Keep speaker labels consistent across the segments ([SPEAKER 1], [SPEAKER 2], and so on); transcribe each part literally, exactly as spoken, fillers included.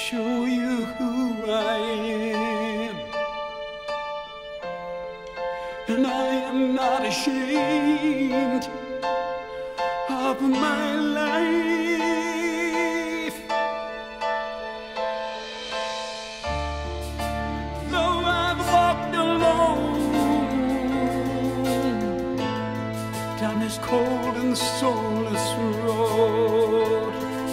[SPEAKER 1] show you who I am. And I am not ashamed of my life. Though I've walked alone down this cold and soulless road,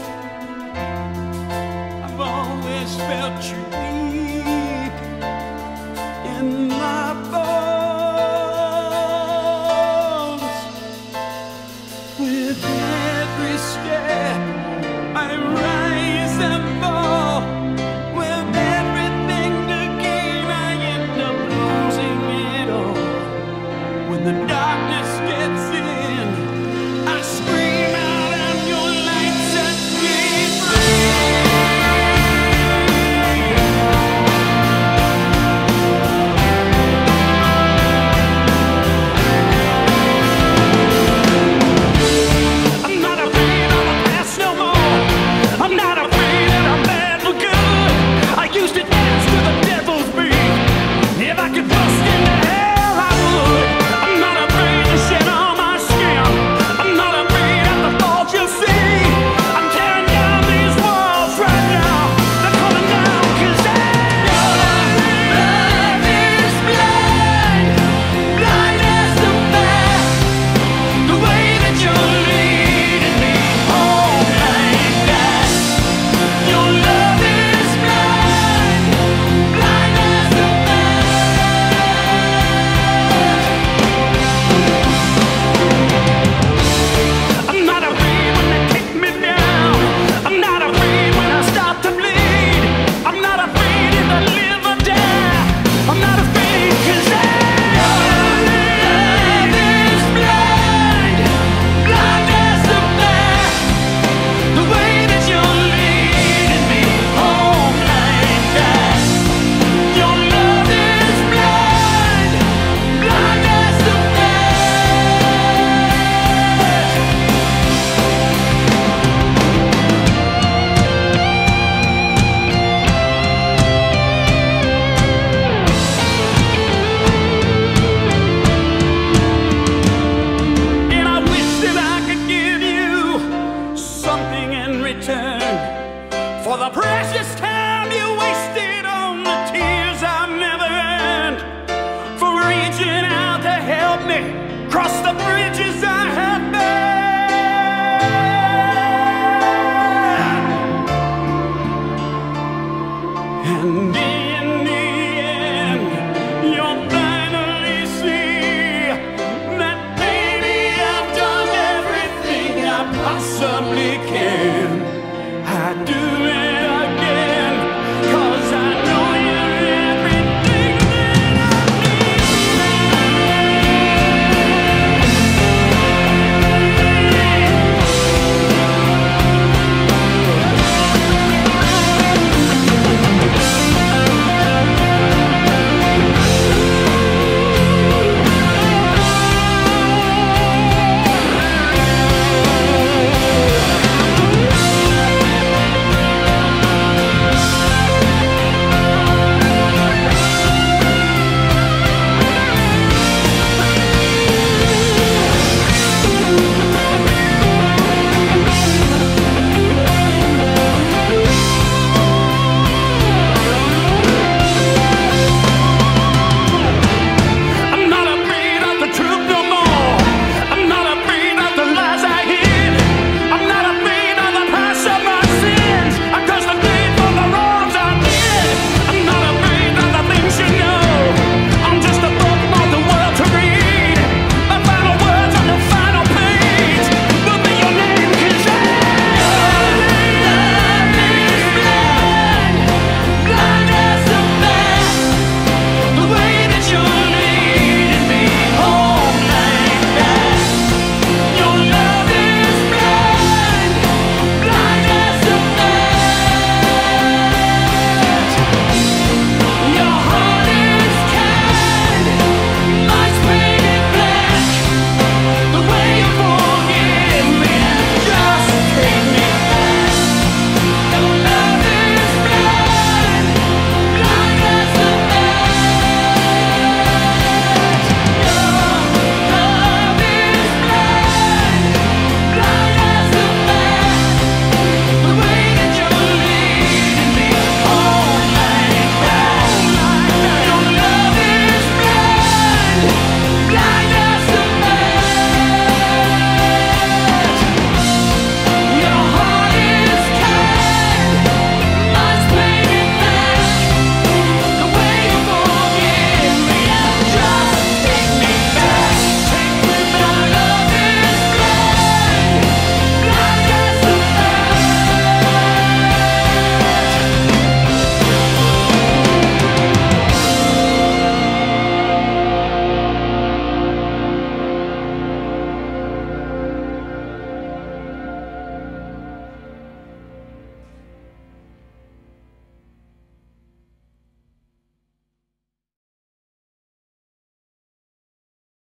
[SPEAKER 1] I've always felt you deep in my bones. With every step I rise and fall, with everything to gain I end up losing it all. When the darkness gets in, I scream out and your light sets me free. I'm not afraid of the past no more. I'm not afraid that I'm bad for good. I used to dance to the devil's beat. If I could bust into hell, I would. I'm not afraid to shed all my skin. I'm not afraid of the faults you'll see. I'm tearing down these walls right now. They're coming down 'cause I your love is blind, blind as the fact. The way that you're leading me home like that. Your love is blind, blind as the fact. I'm not afraid when they kick me down. I'm not afraid when I start to bleed. I'm not afraid if I live or die. I'm not afraid 'cause I your love is blind, blind as the fact. The way that you're leading me home like that. Your love is blind, blind as the And I wish that I could give you something in return for the precious time